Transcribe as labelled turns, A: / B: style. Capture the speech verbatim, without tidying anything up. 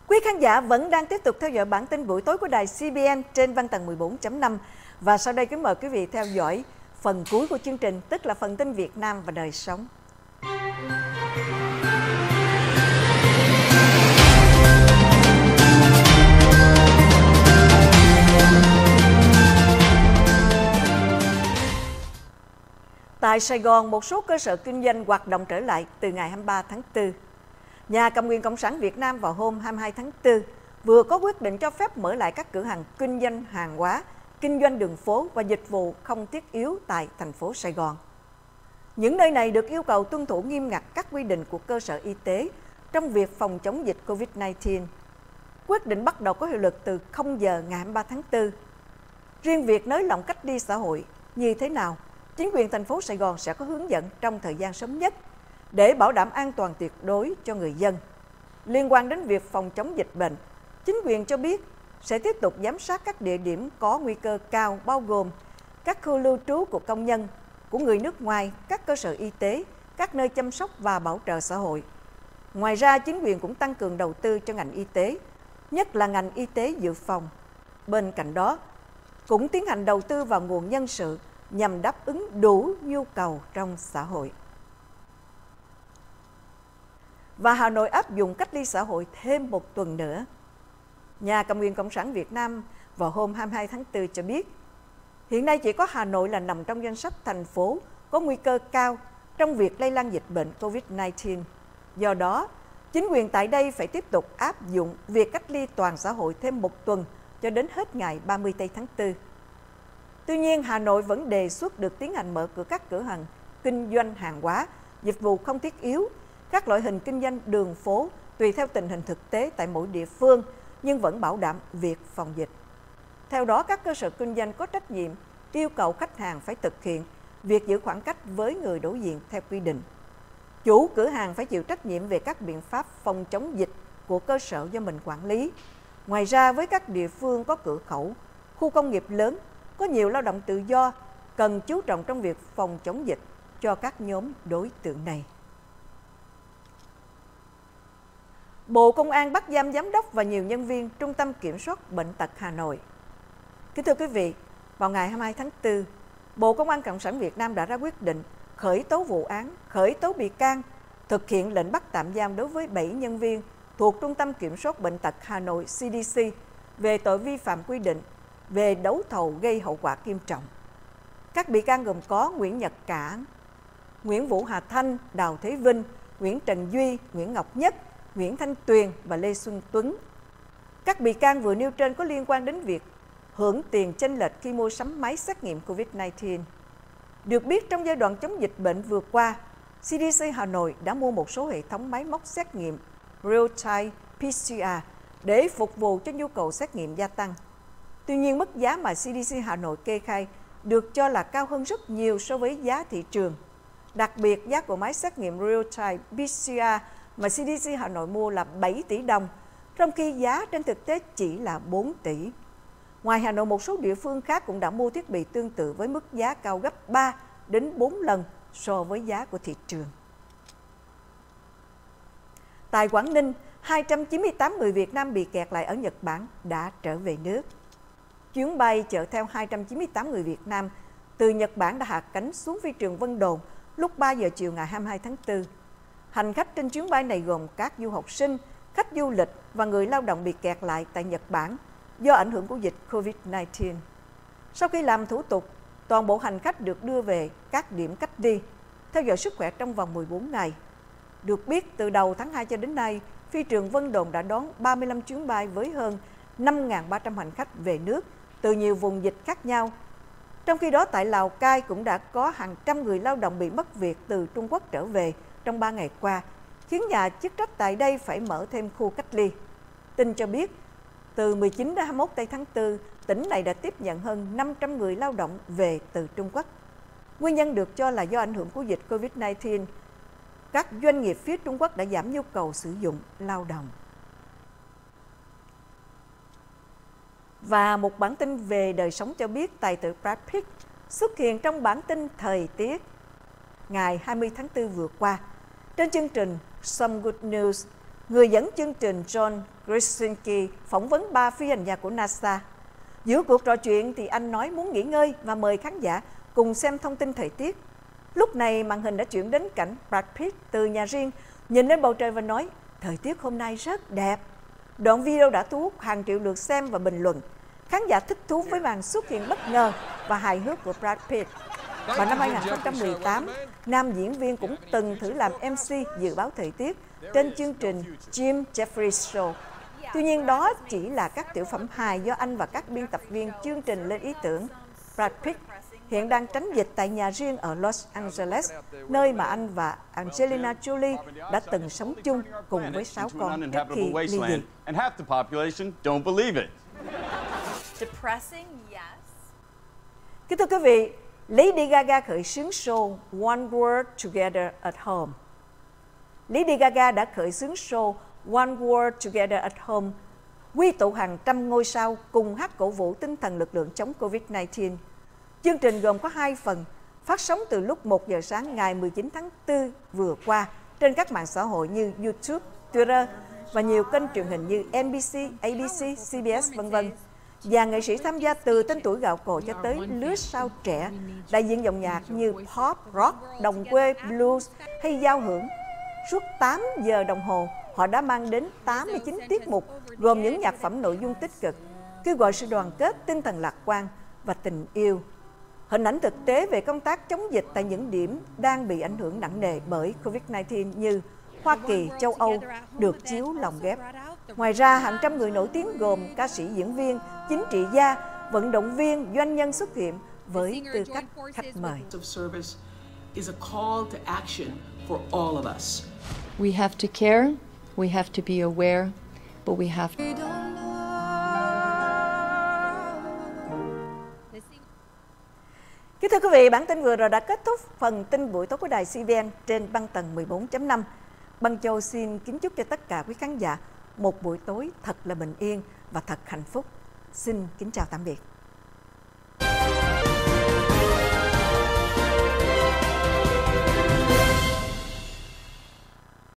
A: Quý khán giả vẫn đang tiếp tục theo dõi bản tin buổi tối của đài xê bê en trên Văn Tần mười bốn chấm năm. Và sau đây kính mời quý vị theo dõi phần cuối của chương trình, tức là phần tin Việt Nam và đời sống. Tại Sài Gòn, một số cơ sở kinh doanh hoạt động trở lại từ ngày hai mươi ba tháng tư. Nhà cầm quyền Cộng sản Việt Nam vào hôm hai mươi hai tháng tư vừa có quyết định cho phép mở lại các cửa hàng kinh doanh hàng hóa, kinh doanh đường phố và dịch vụ không thiết yếu tại thành phố Sài Gòn. Những nơi này được yêu cầu tuân thủ nghiêm ngặt các quy định của cơ sở y tế trong việc phòng chống dịch Covid mười chín. Quyết định bắt đầu có hiệu lực từ không giờ ngày hai mươi ba tháng tư. Riêng việc nới lỏng cách ly xã hội như thế nào, chính quyền thành phố Sài Gòn sẽ có hướng dẫn trong thời gian sớm nhất để bảo đảm an toàn tuyệt đối cho người dân. Liên quan đến việc phòng chống dịch bệnh, chính quyền cho biết sẽ tiếp tục giám sát các địa điểm có nguy cơ cao, bao gồm các khu lưu trú của công nhân, của người nước ngoài, các cơ sở y tế, các nơi chăm sóc và bảo trợ xã hội. Ngoài ra, chính quyền cũng tăng cường đầu tư cho ngành y tế, nhất là ngành y tế dự phòng. Bên cạnh đó, cũng tiến hành đầu tư vào nguồn nhân sự nhằm đáp ứng đủ nhu cầu trong xã hội. Và Hà Nội áp dụng cách ly xã hội thêm một tuần nữa. Nhà cầm quyền Cộng sản Việt Nam vào hôm hai mươi hai tháng tư cho biết, hiện nay chỉ có Hà Nội là nằm trong danh sách thành phố có nguy cơ cao trong việc lây lan dịch bệnh Covid mười chín. Do đó, chính quyền tại đây phải tiếp tục áp dụng việc cách ly toàn xã hội thêm một tuần cho đến hết ngày ba mươi tây tháng tư. Tuy nhiên, Hà Nội vẫn đề xuất được tiến hành mở cửa các cửa hàng kinh doanh hàng hóa, dịch vụ không thiết yếu, các loại hình kinh doanh đường phố tùy theo tình hình thực tế tại mỗi địa phương, nhưng vẫn bảo đảm việc phòng dịch. Theo đó, các cơ sở kinh doanh có trách nhiệm yêu cầu khách hàng phải thực hiện việc giữ khoảng cách với người đối diện theo quy định. Chủ cửa hàng phải chịu trách nhiệm về các biện pháp phòng chống dịch của cơ sở do mình quản lý. Ngoài ra, với các địa phương có cửa khẩu, khu công nghiệp lớn, có nhiều lao động tự do, cần chú trọng trong việc phòng chống dịch cho các nhóm đối tượng này. Bộ Công an bắt giam giám đốc và nhiều nhân viên Trung tâm Kiểm soát Bệnh tật Hà Nội. Kính thưa quý vị, vào ngày hai mươi hai tháng tư, Bộ Công an Cộng sản Việt Nam đã ra quyết định khởi tố vụ án, khởi tố bị can, thực hiện lệnh bắt tạm giam đối với bảy nhân viên thuộc Trung tâm Kiểm soát Bệnh tật Hà Nội xê đê xê về tội vi phạm quy định về đấu thầu gây hậu quả nghiêm trọng. Các bị can gồm có Nguyễn Nhật Cả, Nguyễn Vũ Hà Thanh, Đào Thế Vinh, Nguyễn Trần Duy, Nguyễn Ngọc Nhất, Nguyễn Thanh Tuyền và Lê Xuân Tuấn. Các bị can vừa nêu trên có liên quan đến việc hưởng tiền chênh lệch khi mua sắm máy xét nghiệm Covid mười chín. Được biết, trong giai đoạn chống dịch bệnh vừa qua, xê đê xê Hà Nội đã mua một số hệ thống máy móc xét nghiệm real-time pê xê rờ để phục vụ cho nhu cầu xét nghiệm gia tăng. Tuy nhiên, mức giá mà xê đê xê Hà Nội kê khai được cho là cao hơn rất nhiều so với giá thị trường. Đặc biệt, giá của máy xét nghiệm real-time pê xê rờ mà xê đê xê Hà Nội mua là bảy tỷ đồng, trong khi giá trên thực tế chỉ là bốn tỷ. Ngoài Hà Nội, một số địa phương khác cũng đã mua thiết bị tương tự với mức giá cao gấp ba đến bốn lần so với giá của thị trường. Tại Quảng Ninh, hai trăm chín mươi tám người Việt Nam bị kẹt lại ở Nhật Bản đã trở về nước. Chuyến bay chở theo hai trăm chín mươi tám người Việt Nam từ Nhật Bản đã hạ cánh xuống phi trường Vân Đồn lúc ba giờ chiều ngày hai mươi hai tháng tư. Hành khách trên chuyến bay này gồm các du học sinh, khách du lịch và người lao động bị kẹt lại tại Nhật Bản do ảnh hưởng của dịch Covid mười chín. Sau khi làm thủ tục, toàn bộ hành khách được đưa về các điểm cách ly, theo dõi sức khỏe trong vòng mười bốn ngày. Được biết, từ đầu tháng hai cho đến nay, phi trường Vân Đồn đã đón ba mươi lăm chuyến bay với hơn năm nghìn ba trăm hành khách về nước từ nhiều vùng dịch khác nhau. Trong khi đó, tại Lào Cai cũng đã có hàng trăm người lao động bị mất việc từ Trung Quốc trở về trong ba ngày qua, khiến nhà chức trách tại đây phải mở thêm khu cách ly. Tin cho biết, từ mười chín đến hai mươi mốt tây tháng tư, tỉnh này đã tiếp nhận hơn năm trăm người lao động về từ Trung Quốc. Nguyên nhân được cho là do ảnh hưởng của dịch Covid mười chín. Các doanh nghiệp phía Trung Quốc đã giảm nhu cầu sử dụng lao động. Và một bản tin về đời sống cho biết tài tử Brad Pitt xuất hiện trong bản tin thời tiết ngày hai mươi tháng tư vừa qua. Trên chương trình Some Good News, người dẫn chương trình John Krasinski phỏng vấn ba phi hành gia của NASA. Giữa cuộc trò chuyện thì anh nói muốn nghỉ ngơi và mời khán giả cùng xem thông tin thời tiết. Lúc này màn hình đã chuyển đến cảnh Brad Pitt từ nhà riêng nhìn lên bầu trời và nói thời tiết hôm nay rất đẹp. Đoạn video đã thu hút hàng triệu lượt xem và bình luận. Khán giả thích thú với màn xuất hiện bất ngờ và hài hước của Brad Pitt. Vào năm hai nghìn không trăm mười tám, nam diễn viên cũng từng thử làm em xê dự báo thời tiết trên chương trình Jim Jeffries Show. Tuy nhiên đó chỉ là các tiểu phẩm hài do anh và các biên tập viên chương trình lên ý tưởng. Brad Pitt hiện đang tránh dịch tại nhà riêng ở Los Angeles, nơi mà anh và Angelina Jolie đã từng sống chung cùng với sáu con trước khi ly dị. Kính thưa quý vị, Lady Gaga khởi xướng show One World Together at Home. Lady Gaga đã khởi xướng show One World Together at Home, quy tụ hàng trăm ngôi sao cùng hát cổ vũ tinh thần lực lượng chống Covid mười chín. Chương trình gồm có hai phần, phát sóng từ lúc một giờ sáng ngày mười chín tháng tư vừa qua trên các mạng xã hội như YouTube, Twitter và nhiều kênh truyền hình như en bê xê, a bê xê, xê bê ét, vân vân. Và nghệ sĩ tham gia từ tên tuổi gạo cội cho tới lứa sao trẻ, đại diện dòng nhạc như pop, rock, đồng quê, blues hay giao hưởng. Suốt tám giờ đồng hồ, họ đã mang đến tám mươi chín tiết mục gồm những nhạc phẩm nội dung tích cực, kêu gọi sự đoàn kết, tinh thần lạc quan và tình yêu. Hình ảnh thực tế về công tác chống dịch tại những điểm đang bị ảnh hưởng nặng nề bởi Covid mười chín như Hoa Kỳ, châu Âu được chiếu lồng ghép. Ngoài ra, hàng trăm người nổi tiếng gồm ca sĩ, diễn viên, chính trị gia, vận động viên, doanh nhân xuất hiện với tư cách khách mời.
B: We have to care, we have to be aware, but we have to...
A: Kính thưa quý vị, bản tin vừa rồi đã kết thúc phần tin buổi tối của đài xê bê en trên băng tần mười bốn chấm năm. Băng Châu xin kính chúc cho tất cả quý khán giả một buổi tối thật là bình yên và thật hạnh phúc. Xin kính chào tạm biệt.